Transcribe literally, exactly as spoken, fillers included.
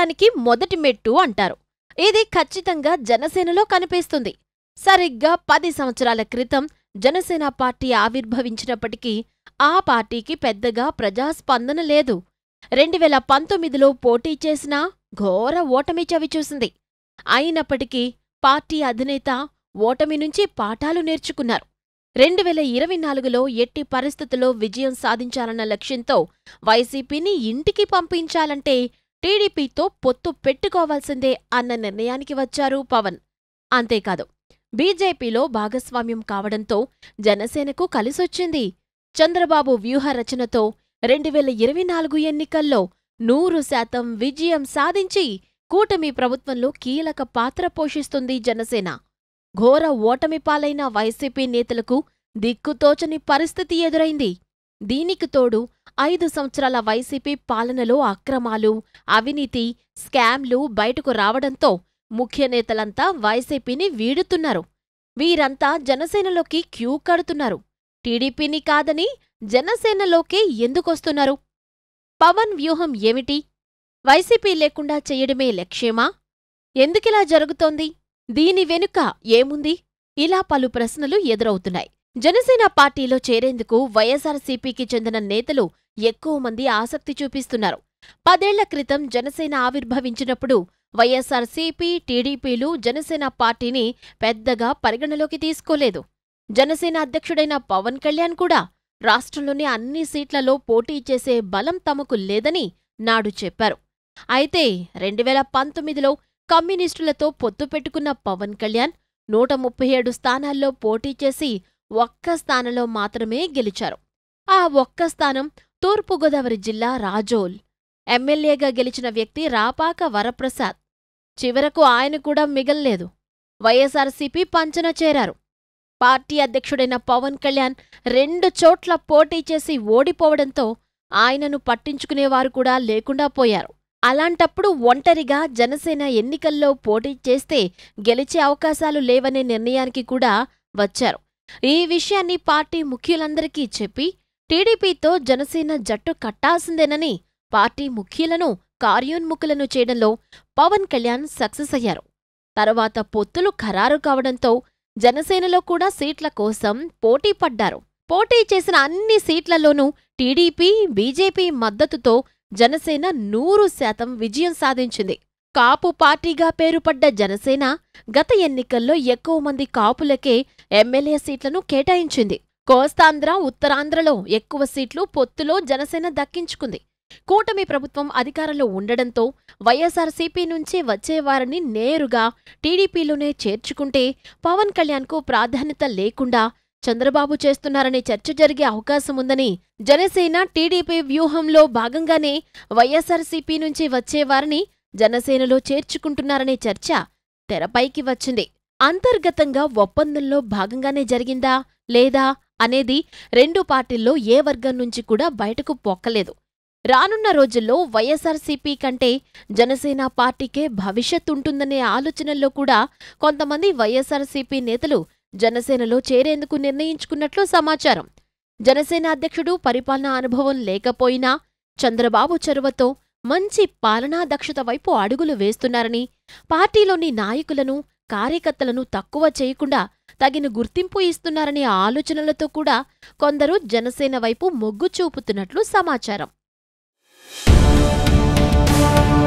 విజయానికి మొదటి మెట్టు అంటారు. ఇది ఖచ్చితంగా జనసేనలో కనిపిస్తుంది. సరిగ్గా పది సంవత్సరాల క్రితం జనసేన పార్టీ ఆవిర్భవించినప్పటికీ ఆ పార్టీకి పెద్దగా ప్రజాస్పందన లేదు. రెండు వేల పంతొమ్మిదిలో పోటీ చేసినా ఘోర ఓటమి చవిచూసింది. అయినప్పటికీ పార్టీ అధినేత ఓటమి నుంచి పాఠాలు నేర్చుకున్నారు. రెండు వేల ఇరవై నాలుగులో ఎట్టి పరిస్థితుల్లో విజయం సాధించాలన్న లక్ష్యంతో వైసీపీని ఇంటికి పంపించాలంటే టీడీపీతో పొత్తు పెట్టుకోవాల్సిందే అన్న నిర్ణయానికి వచ్చారు పవన్. అంతేకాదు, బీజేపీలో భాగస్వామ్యం కావడంతో జనసేనకు కలిసొచ్చింది. చంద్రబాబు వ్యూహ రచనతో రెండు వేల ఇరవై నాలుగు ఎన్నికల్లో నూరు శాతం విజయం సాధించి కూటమి ప్రభుత్వంలో కీలక పాత్ర పోషిస్తుంది జనసేన. ఘోర ఓటమి పాలైన వైసీపీ నేతలకు దిక్కుతోచని పరిస్థితి ఎదురైంది. దీనికి తోడు ఐదు సంవత్సరాల వైసీపీ పాలనలో అక్రమాలు, అవినీతి, స్కామ్లు బయటకు రావడంతో ముఖ్య నేతలంతా వైసీపీని వీడుతున్నారు. వీరంతా జనసేనలోకి క్యూ కడుతున్నారు. టీడీపీని కాదని జనసేనలోకే ఎందుకొస్తున్నారు? పవన్ వ్యూహం ఏమిటి? వైసీపీ లేకుండా చెయ్యడమే లక్ష్యమా? ఎందుకిలా జరుగుతోంది? దీని వెనుక ఏముంది? ఇలా పలు ప్రశ్నలు ఎదురవుతున్నాయి. జనసేన పార్టీలో చేరేందుకు వైఎస్సార్సీపీకి చెందిన నేతలు ఎక్కువ మంది ఆసక్తి చూపిస్తున్నారు. పదేళ్ల క్రితం జనసేన ఆవిర్భవించినప్పుడు వైఎస్సార్సీపీ, టీడీపీలు జనసేన పార్టీని పెద్దగా పరిగణలోకి తీసుకోలేదు. జనసేన అధ్యక్షుడైన పవన్ కళ్యాణ్ కూడా రాష్ట్రంలోని అన్ని సీట్లలో పోటీ చేసే బలం తమకు లేదని నాడు చెప్పారు. అయితే రెండు వేల పంతొమ్మిదిలో కమ్యూనిస్టులతో పొత్తు పెట్టుకున్న పవన్ కళ్యాణ్ నూట ముప్పై ఏడు స్థానాల్లో పోటీ చేసి ఒక్క స్థానంలో మాత్రమే గెలిచారు. ఆ ఒక్క స్థానం తూర్పుగోదావరి జిల్లా రాజోల్. ఎమ్మెల్యేగా గెలిచిన వ్యక్తి రాపాక వరప్రసాద్. చివరకు ఆయన కూడా మిగల్లేదు. వైఎస్సార్సీపీ పంచన చేరారు. పార్టీ అధ్యక్షుడైన పవన్ కళ్యాణ్ రెండు చోట్ల పోటీ చేసి ఓడిపోవడంతో ఆయనను పట్టించుకునేవారు కూడా లేకుండా పోయారు. అలాంటప్పుడు ఒంటరిగా జనసేన ఎన్నికల్లో పోటీ చేస్తే గెలిచే అవకాశాలు లేవనే నిర్ణయానికి కూడా వచ్చారు. ఈ విషయాన్ని పార్టీ ముఖ్యులందరికీ చెప్పి టీడీపీతో జనసేన జట్టు కట్టాల్సిందేనని పార్టీ ముఖ్యులను కార్యోన్ముఖులను చేయడంలో పవన్ కళ్యాణ్ సక్సెస్ అయ్యారు. తరువాత పొత్తులు ఖరారు కావడంతో జనసేనలో కూడా సీట్ల కోసం పోటీ పడ్డారు. పోటీ చేసిన అన్ని సీట్లలోనూ టీడీపీ, బీజేపీ మద్దతుతో జనసేన నూరు శాతం విజయం సాధించింది. కాపు పార్టీగా పేరుపడ్డ జనసేన గత ఎన్నికల్లో ఎక్కువ మంది కాపులకే ఎమ్మెల్యే సీట్లను కేటాయించింది. కోస్తాంధ్ర, ఉత్తరాంధ్రలో ఎక్కువ సీట్లు పొత్తులో జనసేన దక్కించుకుంది. కూటమి ప్రభుత్వం అధికారంలో ఉండడంతో వైఎస్సార్సీపీ నుంచి వచ్చేవారిని నేరుగా టీడీపీలోనే చేర్చుకుంటే పవన్ కళ్యాణ్కు ప్రాధాన్యత లేకుండా చంద్రబాబు చేస్తున్నారనే చర్చ జరిగే అవకాశముందని జనసేన టీడీపీ వ్యూహంలో భాగంగానే వైఎస్సార్సీపీ నుంచి వచ్చేవారిని జనసేనలో చేర్చుకుంటున్నారనే చర్చ తెరపైకి వచ్చింది. అంతర్గతంగా ఒప్పందంలో భాగంగానే జరిగిందా లేదా అనేది రెండు పార్టీల్లో ఏ వర్గం నుంచి కూడా బయటకు పొక్కలేదు. రానున్న రోజుల్లో వైఎస్సార్సీపీ కంటే జనసేన పార్టీకే భవిష్యత్తుంటుందనే ఆలోచనల్లో కూడా కొంతమంది వైఎస్సార్సీపీ నేతలు జనసేనలో చేరేందుకు నిర్ణయించుకున్నట్లు సమాచారం. జనసేన అధ్యక్షుడు పరిపాలనా అనుభవం లేకపోయినా చంద్రబాబు చొరవతో మంచి పాలనా దక్షత వైపు అడుగులు వేస్తున్నారని, పార్టీలోని నాయకులను, కార్యకర్తలను తక్కువ చేయకుండా తగిన గుర్తింపు ఇస్తున్నారనే ఆలోచనలతో కూడా కొందరు జనసేన వైపు మొగ్గు చూపుతున్నట్లు సమాచారం.